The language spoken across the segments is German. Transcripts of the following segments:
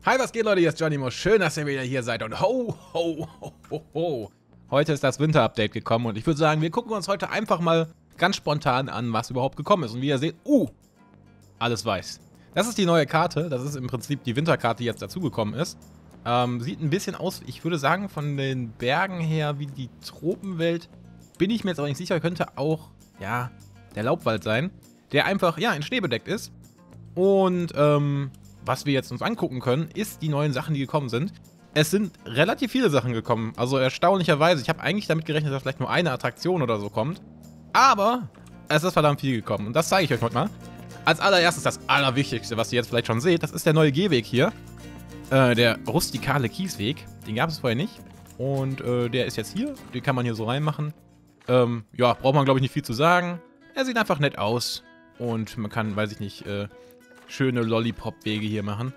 Hi, was geht, Leute? Hier ist Johnnymo. Schön, dass ihr wieder hier seid. Und ho, ho, ho, ho, ho. Heute ist das Winter-Update gekommen und ich würde sagen, wir gucken uns heute einfach mal ganz spontan an, was überhaupt gekommen ist. Und wie ihr seht, alles weiß. Das ist die neue Karte. Das ist im Prinzip die Winterkarte, die jetzt dazugekommen ist. Sieht ein bisschen aus, ich würde sagen, von den Bergen her wie die Tropenwelt. Bin ich mir jetzt aber nicht sicher. Könnte auch, ja, der Laubwald sein, der einfach, ja, in Schnee bedeckt ist. Und, was wir jetzt uns angucken können, ist die neuen Sachen, die gekommen sind. Es sind relativ viele Sachen gekommen. Also erstaunlicherweise. Ich habe eigentlich damit gerechnet, dass vielleicht nur eine Attraktion oder so kommt. Aber es ist verdammt viel gekommen. Und das zeige ich euch heute mal. Als allererstes das Allerwichtigste, was ihr jetzt vielleicht schon seht. Das ist der neue Gehweg hier. Der rustikale Kiesweg. Den gab es vorher nicht. Und der ist jetzt hier. Den kann man hier so reinmachen. Ja, braucht man, glaube ich, nicht viel zu sagen. Er sieht einfach nett aus. Und man kann, weiß ich nicht, schöne Lollipop-Wege hier machen.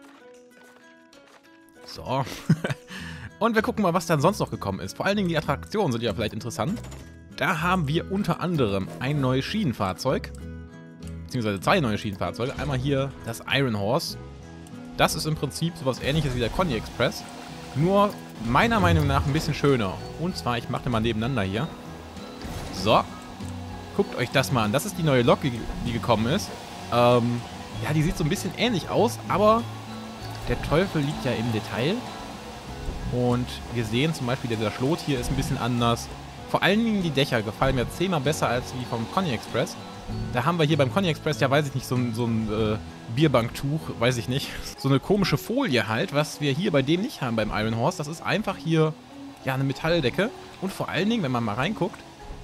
So. Und wir gucken mal, was dann sonst noch gekommen ist. Vor allen Dingen die Attraktionen sind ja vielleicht interessant. Da haben wir unter anderem ein neues Schienenfahrzeug. Beziehungsweise zwei neue Schienenfahrzeuge. Einmal hier das Iron Horse. Das ist im Prinzip sowas ähnliches wie der Conny Express. Nur meiner Meinung nach ein bisschen schöner. Und zwar, ich mache den mal nebeneinander hier. So. Guckt euch das mal an. Das ist die neue Lok, die gekommen ist. Ja, die sieht so ein bisschen ähnlich aus, aber der Teufel liegt ja im Detail. Und wir sehen zum Beispiel, dieser Schlot hier ist ein bisschen anders. Vor allen Dingen die Dächer gefallen mir 10-mal besser als die vom Conny Express. Da haben wir hier beim Conny Express, ja weiß ich nicht, so ein Bierbanktuch, weiß ich nicht. So eine komische Folie halt, was wir hier bei dem nicht haben beim Iron Horse. Das ist einfach hier, ja, eine Metalldecke. Und vor allen Dingen, wenn man mal reinguckt,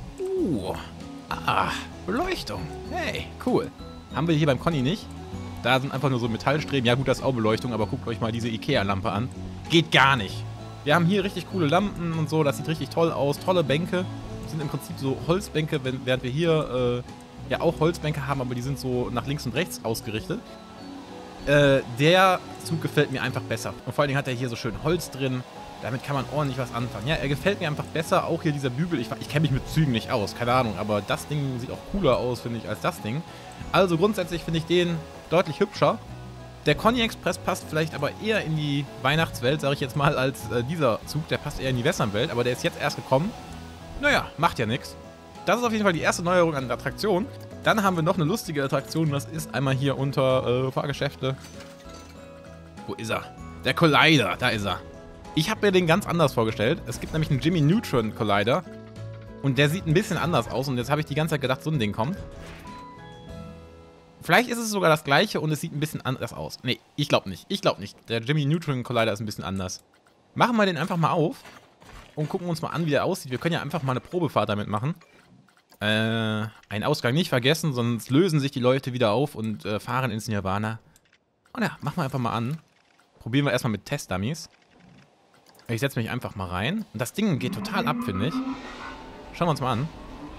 Beleuchtung. Hey, cool. Haben wir hier beim Conny nicht. Da sind einfach nur so Metallstreben. Ja gut, das ist auch Beleuchtung, aber guckt euch mal diese Ikea-Lampe an. Geht gar nicht. Wir haben hier richtig coole Lampen und so. Das sieht richtig toll aus. Tolle Bänke. Das sind im Prinzip so Holzbänke, während wir hier ja auch Holzbänke haben, aber die sind so nach links und rechts ausgerichtet. Der Zug gefällt mir einfach besser. Und vor allen Dingen hat er hier so schön Holz drin. Damit kann man ordentlich was anfangen. Ja, er gefällt mir einfach besser. Auch hier dieser Bügel. Ich kenne mich mit Zügen nicht aus. Keine Ahnung. Aber das Ding sieht auch cooler aus, finde ich, als das Ding. Also grundsätzlich finde ich den deutlich hübscher. Der Conny Express passt vielleicht aber eher in die Weihnachtswelt, sage ich jetzt mal, als dieser Zug. Der passt eher in die Westernwelt. Aber der ist jetzt erst gekommen. Naja, macht ja nichts. Das ist auf jeden Fall die erste Neuerung an der Attraktion. Dann haben wir noch eine lustige Attraktion. Das ist einmal hier unter Fahrgeschäfte. Wo ist er? Der Collider. Da ist er. Ich habe mir den ganz anders vorgestellt. Es gibt nämlich einen Jimmy Neutron Collider. Und der sieht ein bisschen anders aus. Und jetzt habe ich die ganze Zeit gedacht, so ein Ding kommt. Vielleicht ist es sogar das gleiche und es sieht ein bisschen anders aus. Nee, ich glaube nicht. Ich glaube nicht. Der Jimmy Neutron Collider ist ein bisschen anders. Machen wir den einfach mal auf. Und gucken uns mal an, wie der aussieht. Wir können ja einfach mal eine Probefahrt damit machen. Einen Ausgang nicht vergessen, sonst lösen sich die Leute wieder auf und fahren ins Nirvana. Und ja, machen wir einfach mal an. Probieren wir erstmal mit Testdummies. Ich setze mich einfach mal rein. Und das Ding geht total ab, finde ich. Schauen wir uns mal an.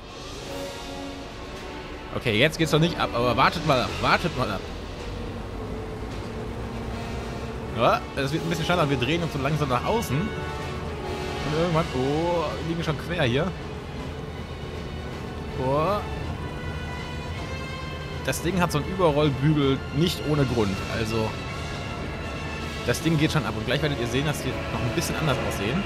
Okay, jetzt geht's doch nicht ab, aber wartet mal ab. Wartet mal ab. Ja, es wird ein bisschen schneller. Wir drehen uns so langsam nach außen. Und irgendwann... Oh, wir liegen schon quer hier. Oh. Das Ding hat so einen Überrollbügel nicht ohne Grund. Also... Das Ding geht schon ab und gleich werdet ihr sehen, dass die noch ein bisschen anders aussehen.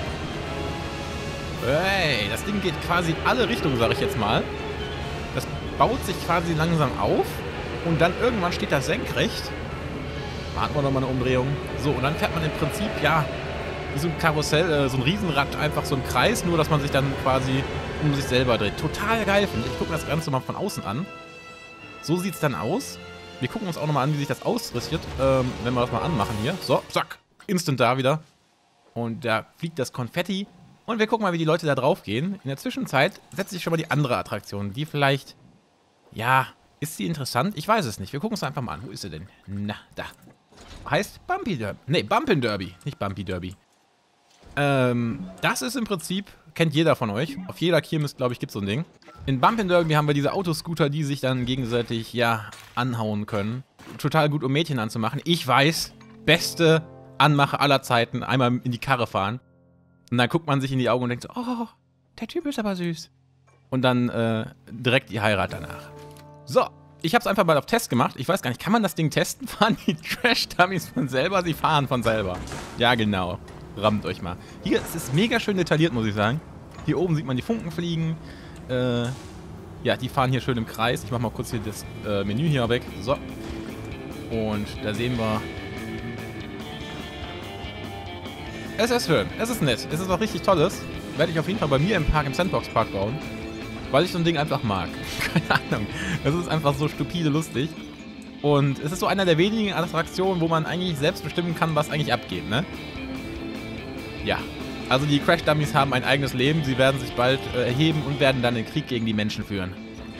Hey, das Ding geht quasi in alle Richtungen, sage ich jetzt mal. Das baut sich quasi langsam auf und dann irgendwann steht das senkrecht. Warten wir nochmal eine Umdrehung. So, und dann fährt man im Prinzip, ja, wie so ein Karussell, so ein Riesenrad, einfach so ein Kreis, nur dass man sich dann quasi um sich selber dreht. Total geil, finde ich. Ich gucke mir das Ganze mal von außen an. So sieht es dann aus. Wir gucken uns auch nochmal an, wie sich das ausrichtet, wenn wir das mal anmachen hier. So, zack, instant da wieder. Und da fliegt das Konfetti. Und wir gucken mal, wie die Leute da drauf gehen. In der Zwischenzeit setze ich schon mal die andere Attraktion, die vielleicht, ja, ist sie interessant? Ich weiß es nicht. Wir gucken uns einfach mal an. Wo ist sie denn? Na, da. Heißt Bumpy Derby. Nee, Bumpin' Derby, nicht Bumpy Derby. Das ist im Prinzip, kennt jeder von euch. Auf jeder Kirmes, glaube ich, gibt es so ein Ding. In Bumpin' Derby haben wir diese Autoscooter, die sich dann gegenseitig, ja, anhauen können. Total gut, um Mädchen anzumachen. Ich weiß, beste Anmache aller Zeiten, einmal in die Karre fahren. Und dann guckt man sich in die Augen und denkt so, oh, der Typ ist aber süß. Und dann direkt die Heirat danach. So, Ich habe es einfach mal auf Test gemacht. Ich weiß gar nicht, kann man das Ding testen? Fahren die Crash-Dummies von selber? Sie fahren von selber. Ja, genau. Rammt euch mal. Hier ist es mega schön detailliert, muss ich sagen. Hier oben sieht man die Funken fliegen. Ja, die fahren hier schön im Kreis. Ich mache mal kurz hier das Menü hier weg. So. Und da sehen wir... Es ist schön. Es ist nett. Es ist auch richtig tolles. Werde ich auf jeden Fall bei mir im Park, im Sandbox Park bauen. Weil ich so ein Ding einfach mag. Keine Ahnung. Das ist einfach so stupide lustig. Und es ist so einer der wenigen Attraktionen, wo man eigentlich selbst bestimmen kann, was eigentlich abgeht, ne? Ja. Also die Crash Dummies haben ein eigenes Leben. Sie werden sich bald erheben und werden dann den Krieg gegen die Menschen führen.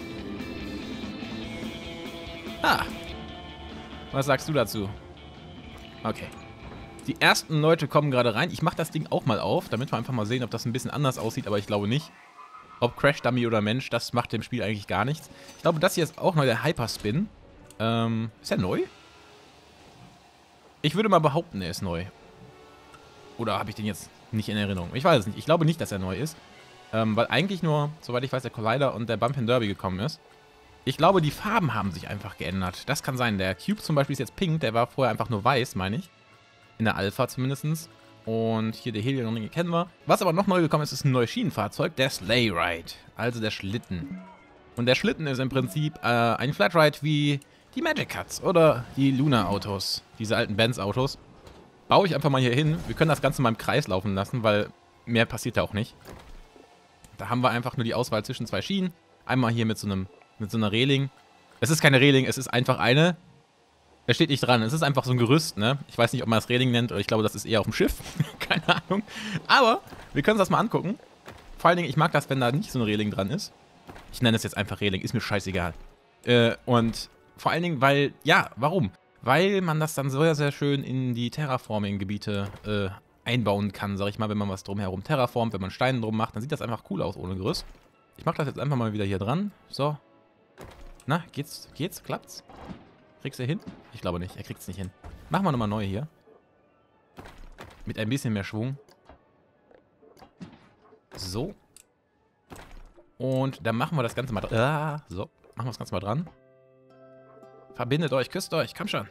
Ah. Was sagst du dazu? Okay. Die ersten Leute kommen gerade rein. Ich mache das Ding auch mal auf, damit wir einfach mal sehen, ob das ein bisschen anders aussieht, aber ich glaube nicht. Ob Crash Dummy oder Mensch, das macht dem Spiel eigentlich gar nichts. Ich glaube, das hier ist auch neu, der Hyperspin. Ist der neu? Ich würde mal behaupten, er ist neu. Oder habe ich den jetzt nicht in Erinnerung? Ich weiß es nicht. Ich glaube nicht, dass er neu ist. Weil eigentlich nur, soweit ich weiß, der Collider und der Bump and Derby gekommen ist. Ich glaube, die Farben haben sich einfach geändert. Das kann sein. Der Cube zum Beispiel ist jetzt pink. Der war vorher einfach nur weiß, meine ich. In der Alpha zumindest. Und hier der Helion kennen wir. Was aber noch neu gekommen ist, ist ein neues Schienenfahrzeug. Der Sleigh Ride. Also der Schlitten. Und der Schlitten ist im Prinzip ein Flatride wie die Magic Cuts oder die Luna-Autos. Diese alten Benz-Autos. Baue ich einfach mal hier hin. Wir können das Ganze mal im Kreis laufen lassen, weil mehr passiert da auch nicht. Da haben wir einfach nur die Auswahl zwischen zwei Schienen. Einmal hier mit so einer Reling. Es ist keine Reling, es ist einfach eine. Da steht nicht dran. Es ist einfach so ein Gerüst, ne? Ich weiß nicht, ob man das Reling nennt, oder ich glaube, das ist eher auf dem Schiff. Keine Ahnung. Aber wir können uns das mal angucken. Vor allen Dingen, ich mag das, wenn da nicht so ein Reling dran ist. Ich nenne es jetzt einfach Reling, ist mir scheißegal. Und vor allen Dingen, weil, ja, warum? Weil man das dann sehr, sehr schön in die Terraforming-Gebiete einbauen kann, sag ich mal, wenn man was drumherum terraformt, wenn man Steine drum macht, dann sieht das einfach cool aus ohne Gerüst. Ich mache das jetzt einfach mal wieder hier dran. So. Na, geht's? Klappt's? Kriegst du hin? Ich glaube nicht, er kriegt's nicht hin. Machen wir nochmal neu hier. Mit ein bisschen mehr Schwung. So. Und dann machen wir das Ganze mal dran. So, machen wir das Ganze mal dran. Verbindet euch, küsst euch, komm schon.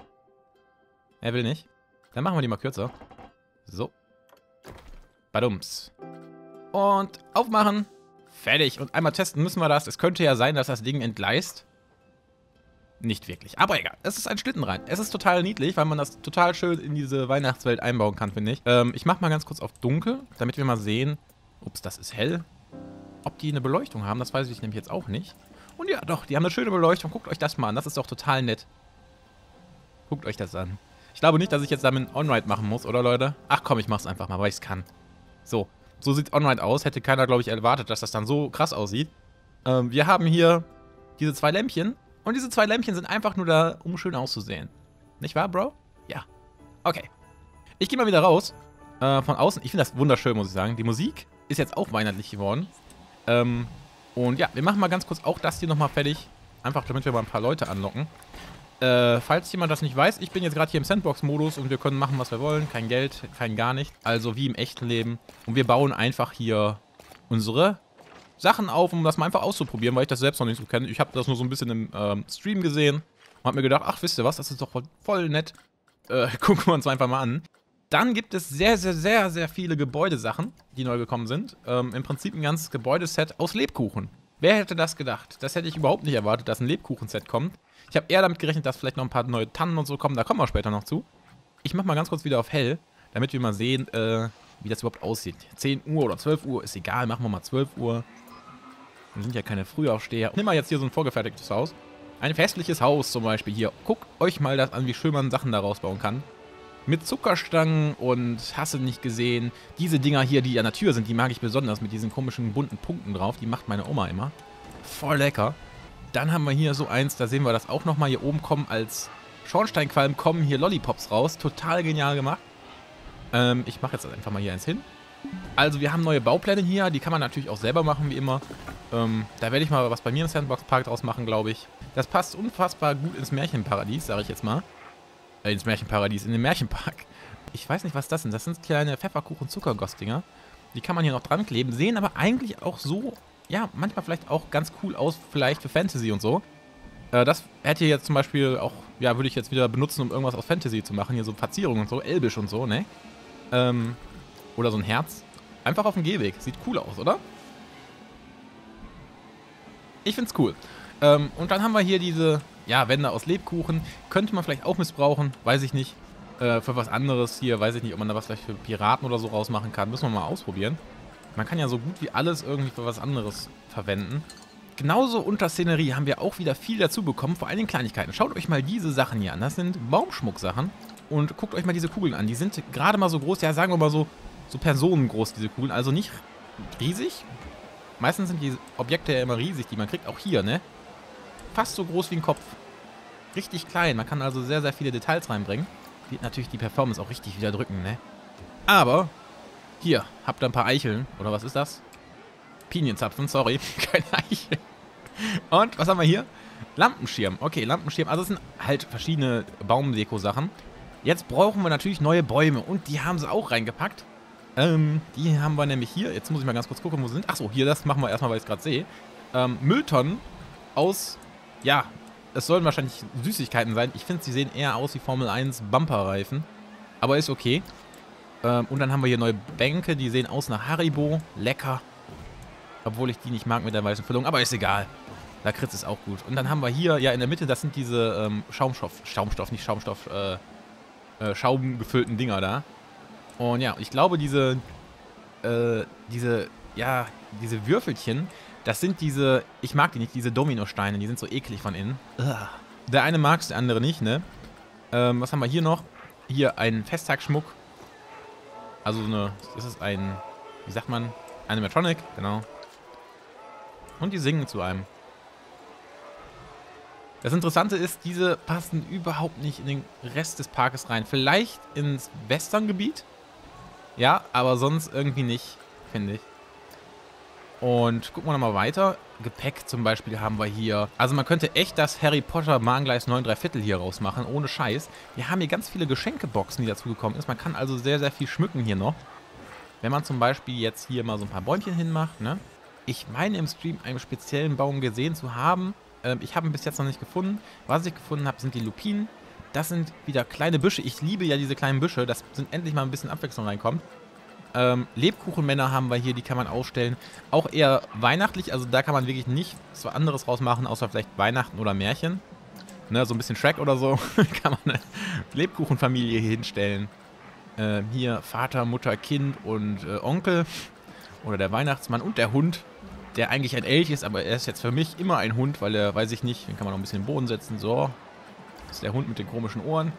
Er will nicht. Dann machen wir die mal kürzer. So. Badums. Und aufmachen. Fertig. Und einmal testen müssen wir das. Es könnte ja sein, dass das Ding entgleist. Nicht wirklich. Aber egal. Es ist ein Schlittenrein. Es ist total niedlich, weil man das total schön in diese Weihnachtswelt einbauen kann, finde ich. Ich mache mal ganz kurz auf dunkel, damit wir mal sehen. Ups, das ist hell. Ob die eine Beleuchtung haben, das weiß ich nämlich jetzt auch nicht. Und ja, doch, die haben eine schöne Beleuchtung. Guckt euch das mal an. Das ist doch total nett. Guckt euch das an. Ich glaube nicht, dass ich jetzt damit On-Ride machen muss, oder Leute? Ach komm, ich mach's einfach mal, weil ich's kann. So sieht On-Ride aus. Hätte keiner, glaube ich, erwartet, dass das dann so krass aussieht. Wir haben hier diese zwei Lämpchen. Und diese zwei Lämpchen sind einfach nur da, um schön auszusehen. Nicht wahr, Bro? Ja. Okay. Ich gehe mal wieder raus. Von außen. Ich finde das wunderschön, muss ich sagen. Die Musik ist jetzt auch weihnachtlich geworden. Und ja, wir machen mal ganz kurz auch das hier nochmal fertig. Einfach, damit wir mal ein paar Leute anlocken. Falls jemand das nicht weiß, ich bin jetzt gerade hier im Sandbox-Modus und wir können machen, was wir wollen. Kein Geld, kein gar nicht. Also wie im echten Leben. Und wir bauen einfach hier unsere Sachen auf, um das mal einfach auszuprobieren, weil ich das selbst noch nicht so kenne. Ich habe das nur so ein bisschen im Stream gesehen und habe mir gedacht, ach, wisst ihr was, das ist doch voll nett. Gucken wir uns einfach mal an. Dann gibt es sehr, sehr, sehr, sehr viele Gebäudesachen, die neu gekommen sind. Im Prinzip ein ganzes Gebäudeset aus Lebkuchen. Wer hätte das gedacht? Das hätte ich überhaupt nicht erwartet, dass ein Lebkuchenset kommt. Ich habe eher damit gerechnet, dass vielleicht noch ein paar neue Tannen und so kommen. Da kommen wir später noch zu. Ich mache mal ganz kurz wieder auf hell, damit wir mal sehen, wie das überhaupt aussieht. 10 Uhr oder 12 Uhr, ist egal, machen wir mal 12 Uhr. Wir sind ja keine Frühaufsteher. Nimm mal jetzt hier so ein vorgefertigtes Haus. Ein festliches Haus zum Beispiel hier. Guckt euch mal das an, wie schön man Sachen daraus bauen kann. Mit Zuckerstangen und hast du nicht gesehen. Diese Dinger hier, die an der Tür sind, die mag ich besonders mit diesen komischen bunten Punkten drauf. Die macht meine Oma immer. Voll lecker. Dann haben wir hier so eins, da sehen wir das auch nochmal. Hier oben kommen als Schornsteinqualm kommen hier Lollipops raus. Total genial gemacht. Ich mache jetzt einfach mal hier eins hin. Also wir haben neue Baupläne hier, die kann man natürlich auch selber machen, wie immer. Da werde ich mal was bei mir im Sandbox Park draus machen, glaube ich. Das passt unfassbar gut ins Märchenparadies, sage ich jetzt mal. Ins Märchenparadies, in den Märchenpark. Ich weiß nicht, was das sind. Das sind kleine Pfefferkuchen-Zuckerguss-Dinger. Die kann man hier noch dran kleben, sehen aber eigentlich auch so, ja, manchmal vielleicht auch ganz cool aus, vielleicht für Fantasy und so. Das hätte jetzt zum Beispiel auch, ja, würde ich jetzt wieder benutzen, um irgendwas aus Fantasy zu machen. Hier so Verzierungen und so, elbisch und so, ne? Oder so ein Herz. Einfach auf dem Gehweg. Sieht cool aus, oder? Ich find's cool. Und dann haben wir hier diese, ja, Wände aus Lebkuchen. Könnte man vielleicht auch missbrauchen, weiß ich nicht. Für was anderes hier, weiß ich nicht, ob man da was vielleicht für Piraten oder so rausmachen kann. Müssen wir mal ausprobieren. Man kann ja so gut wie alles irgendwie für was anderes verwenden. Genauso unter Szenerie haben wir auch wieder viel dazu bekommen, vor allem Kleinigkeiten. Schaut euch mal diese Sachen hier an. Das sind Baumschmucksachen. Und guckt euch mal diese Kugeln an. Die sind gerade mal so groß, ja, sagen wir mal so personengroß, diese Kugeln. Also nicht riesig. Meistens sind die Objekte ja immer riesig, die man kriegt. Auch hier, ne? Fast so groß wie ein Kopf. Richtig klein. Man kann also sehr, sehr viele Details reinbringen. Wird natürlich die Performance auch richtig wieder drücken, ne? Aber hier, habt ihr ein paar Eicheln. Oder was ist das? Pinienzapfen, sorry. Keine Eicheln. Und, was haben wir hier? Lampenschirm. Okay, Lampenschirm. Also es sind halt verschiedene Baumdeko-Sachen. Jetzt brauchen wir natürlich neue Bäume. Und die haben sie auch reingepackt. Die haben wir nämlich hier. Jetzt muss ich mal ganz kurz gucken, wo sie sind. Achso, hier, das machen wir erstmal, weil ich es gerade sehe. Mülltonnen aus, ja, es sollen wahrscheinlich Süßigkeiten sein. Ich finde, sie sehen eher aus wie Formel 1 Bumperreifen. Aber ist okay. Und dann haben wir hier neue Bänke, die sehen aus nach Haribo. Lecker. Obwohl ich die nicht mag mit der weißen Füllung, aber ist egal. Lakritz ist auch gut. Und dann haben wir hier, ja, in der Mitte, das sind diese schaumgefüllten Dinger da. Und ja, ich glaube, diese Würfelchen, das sind diese, ich mag die nicht, diese Dominosteine, die sind so eklig von innen. Ugh. Der eine mag es, der andere nicht, ne? Was haben wir hier noch? Hier ein Festtagsschmuck. Also so eine, das ist ein, wie sagt man? Animatronic, genau. Und die singen zu einem. Das Interessante ist, diese passen überhaupt nicht in den Rest des Parkes rein. Vielleicht ins Westerngebiet. Ja, aber sonst irgendwie nicht, finde ich. Und gucken wir nochmal weiter. Gepäck zum Beispiel haben wir hier. Also man könnte echt das Harry Potter Mahngleis 9 3/4 hier rausmachen, ohne Scheiß. Wir haben hier ganz viele Geschenkeboxen, die dazugekommen ist. Man kann also sehr, sehr viel schmücken hier noch. Wenn man zum Beispiel jetzt hier mal so ein paar Bäumchen hinmacht, ne? Ich meine im Stream einen speziellen Baum gesehen zu haben. Ich habe ihn bis jetzt noch nicht gefunden. Was ich gefunden habe, sind die Lupinen. Das sind wieder kleine Büsche. Ich liebe ja diese kleinen Büsche, dass endlich mal ein bisschen Abwechslung reinkommt. Lebkuchenmänner haben wir hier, die kann man ausstellen. Auch eher weihnachtlich, also da kann man wirklich nichts anderes rausmachen, außer vielleicht Weihnachten oder Märchen. Ne, so ein bisschen Shrek oder so. Kann man eine Lebkuchenfamilie hier hinstellen. Hier Vater, Mutter, Kind und Onkel. Oder der Weihnachtsmann und der Hund, der eigentlich ein Elch ist, aber er ist jetzt für mich immer ein Hund, weil er, weiß ich nicht, den kann man noch ein bisschen in den Boden setzen. So, das ist der Hund mit den komischen Ohren.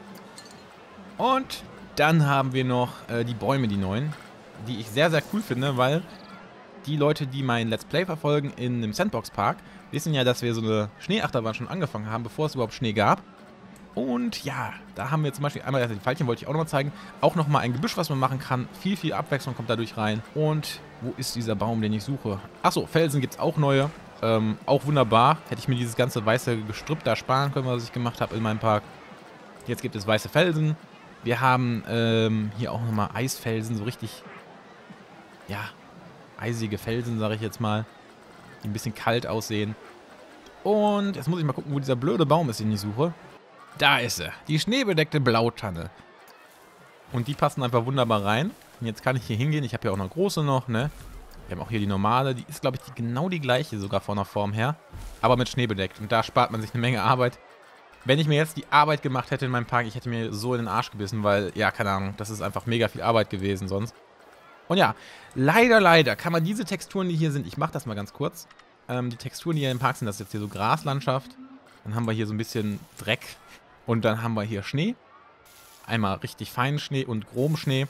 Und dann haben wir noch die Bäume, die neuen, die ich sehr, sehr cool finde, weil die Leute, die mein Let's Play verfolgen in dem Sandbox Park, wissen ja, dass wir so eine Schneeachterbahn schon angefangen haben, bevor es überhaupt Schnee gab. Und ja, da haben wir zum Beispiel einmal, also die Pfeilchen wollte ich auch nochmal zeigen, auch nochmal ein Gebüsch, was man machen kann. Viel, viel Abwechslung kommt dadurch rein. Und wo ist dieser Baum, den ich suche? Achso, Felsen gibt es auch neue. Auch wunderbar. Hätte ich mir dieses ganze weiße Gestrüpp da sparen können, was ich gemacht habe in meinem Park. Jetzt gibt es weiße Felsen. Wir haben hier auch nochmal Eisfelsen, so richtig, ja, eisige Felsen, sage ich jetzt mal, die ein bisschen kalt aussehen. Und jetzt muss ich mal gucken, wo dieser blöde Baum ist, den ich suche. Da ist er, die schneebedeckte Blautanne. Und die passen einfach wunderbar rein. Und jetzt kann ich hier hingehen, ich habe ja auch eine große noch, ne? Wir haben auch hier die normale, die ist, glaube ich, genau die gleiche sogar von der Form her. Aber mit Schnee bedeckt. Und da spart man sich eine Menge Arbeit. Wenn ich mir jetzt die Arbeit gemacht hätte in meinem Park, ich hätte mir so in den Arsch gebissen, weil, ja, keine Ahnung, das ist einfach mega viel Arbeit gewesen sonst. Und ja, leider kann man diese Texturen, die hier sind, ich mache das mal ganz kurz. Die Texturen, die hier im Park sind, das ist jetzt hier so Graslandschaft. Dann haben wir hier so ein bisschen Dreck. Und dann haben wir hier Schnee. Einmal richtig feinen Schnee und groben Schnee.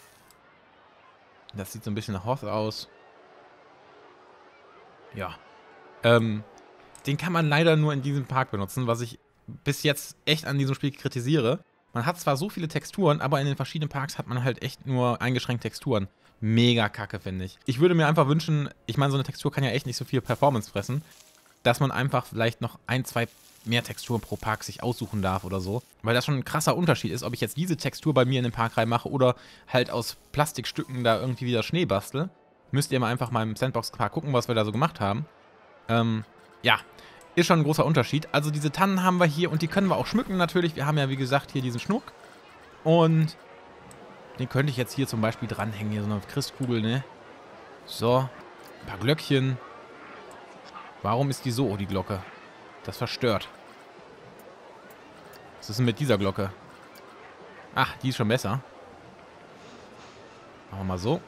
Das sieht so ein bisschen nach Hoth aus. Ja. Den kann man leider nur in diesem Park benutzen, was ich bis jetzt echt an diesem Spiel kritisiere. Man hat zwar so viele Texturen, aber in den verschiedenen Parks hat man halt echt nur eingeschränkt Texturen. Mega kacke, finde ich. Ich würde mir einfach wünschen, ich meine, so eine Textur kann ja echt nicht so viel Performance fressen, dass man einfach vielleicht noch 1, 2 mehr Texturen pro Park sich aussuchen darf oder so. Weil das schon ein krasser Unterschied ist, ob ich jetzt diese Textur bei mir in den Park reinmache oder halt aus Plastikstücken da irgendwie wieder Schnee bastel. Müsst ihr mal einfach mal im Sandbox-Park gucken, was wir da so gemacht haben. Ja, Ist schon ein großer Unterschied. Also diese Tannen haben wir hier und die können wir auch schmücken natürlich. Wir haben ja, wie gesagt, hier diesen Schnuck. Und den könnte ich jetzt hier zum Beispiel dranhängen. Hier so eine Christkugel, ne? So. Ein paar Glöckchen. Warum ist die so, die Glocke? Das verstört. Was ist denn mit dieser Glocke? Ach, die ist schon besser. Machen wir mal so.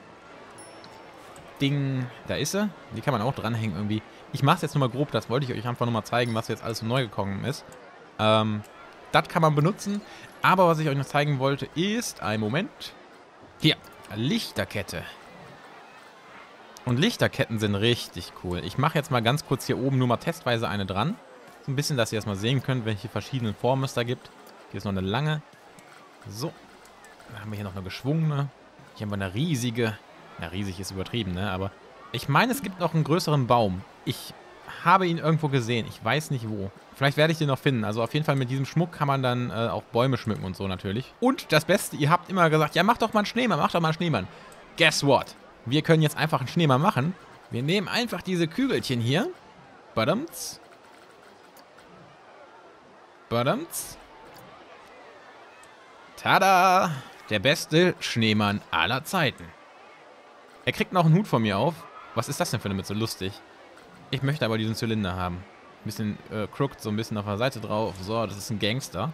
Ding. Da ist sie. Die kann man auch dranhängen irgendwie. Ich mache es jetzt nur mal grob. Das wollte ich euch einfach nur mal zeigen, was jetzt alles so neu gekommen ist. Das kann man benutzen. Aber was ich euch noch zeigen wollte, ist... Einen Moment. Hier. Lichterkette. Und Lichterketten sind richtig cool. Ich mache jetzt mal ganz kurz hier oben nur mal testweise eine dran. So ein bisschen, dass ihr das mal sehen könnt, welche verschiedenen Formen es da gibt. Hier ist noch eine lange. So. Dann haben wir hier noch eine geschwungene. Hier haben wir eine riesige. Na, riesig ist übertrieben, ne? Aber ich meine, es gibt noch einen größeren Baum. Ich habe ihn irgendwo gesehen. Ich weiß nicht wo. Vielleicht werde ich den noch finden. Also auf jeden Fall mit diesem Schmuck kann man dann auch Bäume schmücken und so natürlich. Und das Beste, ihr habt immer gesagt, ja, mach doch mal einen Schneemann, mach doch mal einen Schneemann. Guess what? Wir können jetzt einfach einen Schneemann machen. Wir nehmen einfach diese Kügelchen hier. Badamts. Badamts. Tada! Der beste Schneemann aller Zeiten. Er kriegt noch einen Hut von mir auf. Was ist das denn für eine Mütze? Lustig. Ich möchte aber diesen Zylinder haben. Ein bisschen crooked, so ein bisschen auf der Seite drauf. So, das ist ein Gangster.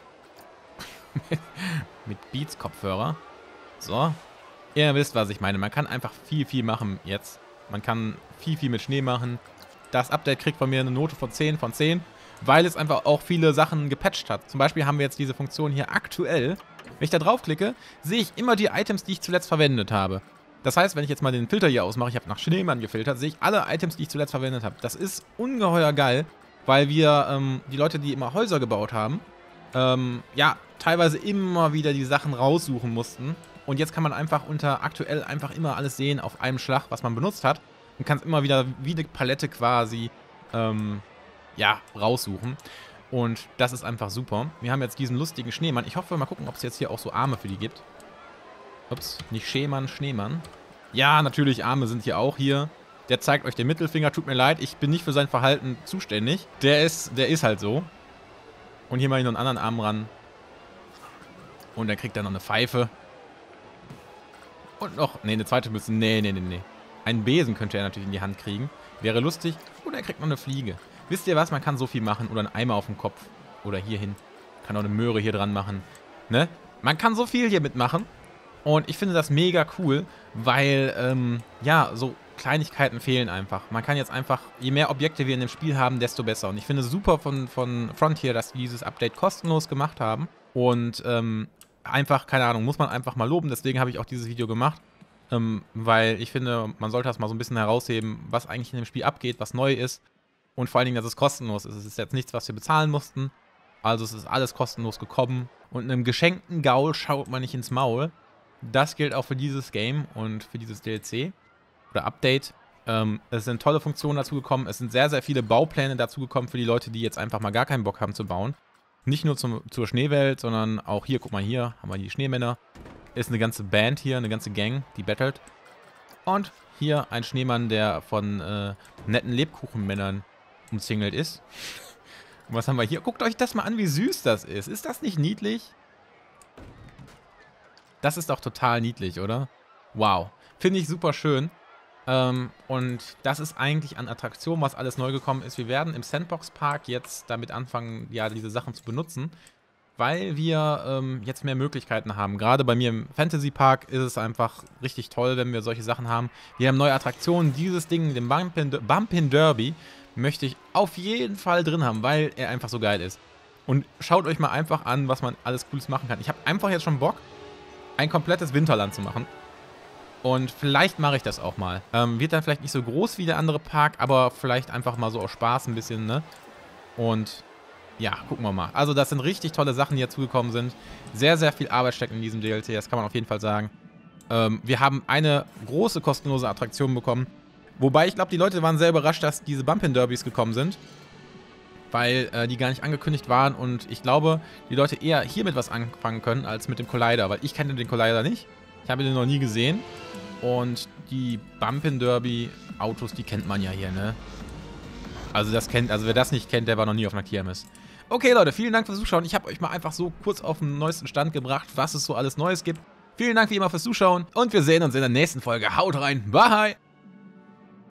Mit Beats-Kopfhörer. So. Ihr wisst, was ich meine. Man kann einfach viel, viel machen jetzt. Man kann viel, viel mit Schnee machen. Das Update kriegt von mir eine Note von 10 von 10, weil es einfach auch viele Sachen gepatcht hat. Zum Beispiel haben wir jetzt diese Funktion hier aktuell. Wenn ich da draufklicke, sehe ich immer die Items, die ich zuletzt verwendet habe. Das heißt, wenn ich jetzt mal den Filter hier ausmache, ich habe nach Schneemann gefiltert, sehe ich alle Items, die ich zuletzt verwendet habe. Das ist ungeheuer geil, weil wir, die Leute, die immer Häuser gebaut haben, ja, teilweise immer wieder die Sachen raussuchen mussten. Und jetzt kann man einfach aktuell einfach immer alles sehen auf einem Schlag, was man benutzt hat. Und kann es immer wieder wie eine Palette quasi, ja, raussuchen. Und das ist einfach super. Wir haben jetzt diesen lustigen Schneemann. Ich hoffe, mal gucken, ob es jetzt hier auch so Arme für die gibt. Ups, nicht Schneemann, Schneemann. Ja, natürlich, Arme sind hier auch hier. Der zeigt euch den Mittelfinger. Tut mir leid, ich bin nicht für sein Verhalten zuständig. Der ist halt so. Und hier mache ich noch einen anderen Arm ran. Und dann kriegt er noch eine Pfeife. Und noch, nee, eine zweite Mütze. Nee. Einen Besen könnte er natürlich in die Hand kriegen. Wäre lustig. Oder er kriegt noch eine Fliege. Wisst ihr was? Man kann so viel machen. Oder einen Eimer auf dem Kopf. Oder hier hin. Kann auch eine Möhre hier dran machen. Ne? Man kann so viel hier mitmachen. Und ich finde das mega cool, weil, ja, so Kleinigkeiten fehlen einfach. Man kann jetzt einfach, je mehr Objekte wir in dem Spiel haben, desto besser. Und ich finde es super von Frontier, dass die dieses Update kostenlos gemacht haben. Und, einfach, keine Ahnung, muss man einfach mal loben. Deswegen habe ich auch dieses Video gemacht. Weil ich finde, man sollte das mal so ein bisschen herausheben, was eigentlich in dem Spiel abgeht, was neu ist. Und vor allen Dingen, dass es kostenlos ist. Es ist jetzt nichts, was wir bezahlen mussten. Also es ist alles kostenlos gekommen. Und einem geschenkten Gaul schaut man nicht ins Maul. Das gilt auch für dieses Game und für dieses DLC oder Update. Es sind tolle Funktionen dazugekommen. Es sind sehr, sehr viele Baupläne dazugekommen für die Leute, die jetzt einfach mal gar keinen Bock haben zu bauen. Nicht nur zur Schneewelt, sondern auch hier, guck mal hier, haben wir die Schneemänner. Ist eine ganze Band hier, eine ganze Gang, die battelt. Und hier ein Schneemann, der von netten Lebkuchenmännern umzingelt ist. Und was haben wir hier? Guckt euch das mal an, wie süß das ist. Ist das nicht niedlich? Das ist doch total niedlich, oder? Wow. Finde ich super schön. Und das ist eigentlich an Attraktionen, was alles neu gekommen ist. Wir werden im Sandbox Park jetzt damit anfangen, ja, diese Sachen zu benutzen, weil wir jetzt mehr Möglichkeiten haben. Gerade bei mir im Fantasy Park ist es einfach richtig toll, wenn wir solche Sachen haben. Wir haben neue Attraktionen. Dieses Ding, den Bumpin' Derby, möchte ich auf jeden Fall drin haben, weil er einfach so geil ist. Und schaut euch mal einfach an, was man alles Cooles machen kann. Ich habe einfach jetzt schon Bock, ein komplettes Winterland zu machen. Und vielleicht mache ich das auch mal. Wird dann vielleicht nicht so groß wie der andere Park, aber vielleicht einfach mal so aus Spaß ein bisschen, ne? Und ja, gucken wir mal. Also das sind richtig tolle Sachen, die dazugekommen sind. Sehr, sehr viel Arbeit steckt in diesem DLC, das kann man auf jeden Fall sagen. Wir haben eine große kostenlose Attraktion bekommen. Wobei, ich glaube, die Leute waren sehr überrascht, dass diese Bumpin' Derbys gekommen sind. Weil die gar nicht angekündigt waren und ich glaube, die Leute eher hiermit was anfangen können, als mit dem Collider. Weil ich kenne den Collider nicht. Ich habe den noch nie gesehen. Und die Bumpin' Derby Autos, die kennt man ja hier, ne? Also wer das nicht kennt, der war noch nie auf einer Kirmes. Okay, Leute, vielen Dank fürs Zuschauen. Ich habe euch mal einfach so kurz auf den neuesten Stand gebracht, was es so alles Neues gibt. Vielen Dank wie immer fürs Zuschauen und wir sehen uns in der nächsten Folge. Haut rein, bye!